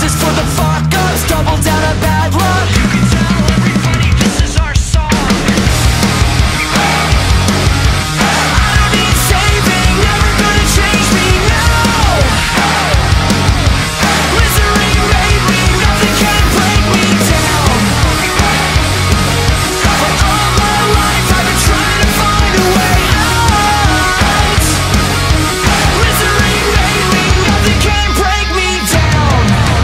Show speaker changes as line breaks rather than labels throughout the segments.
is for the fuck-ups, double down on bad luck. You can tell everybody this is our song. I don't need saving, never gonna change me, no. Misery made me, nothing can break me down. For all my life I've been trying to find a way out. Misery made me, nothing can break me down.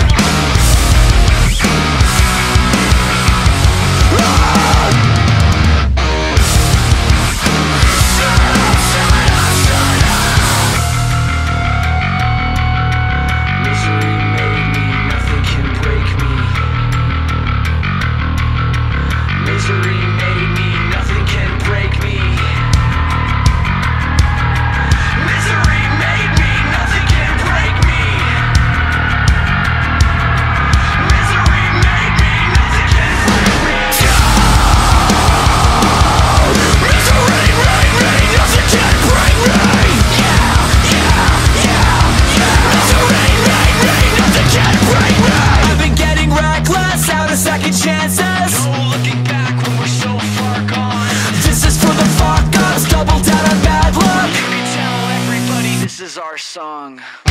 Misery made me, nothing can break me. Misery made me, nothing can break me. Misery made me, nothing can break me. Misery made me, nothing can break me. Misery made me, nothing can break me. Misery made me, nothing can break me. I've been getting reckless, out of second chances. No looking back when we're so far gone. This is for the fuck-ups, double down on bad luck. You can tell everybody this is our song.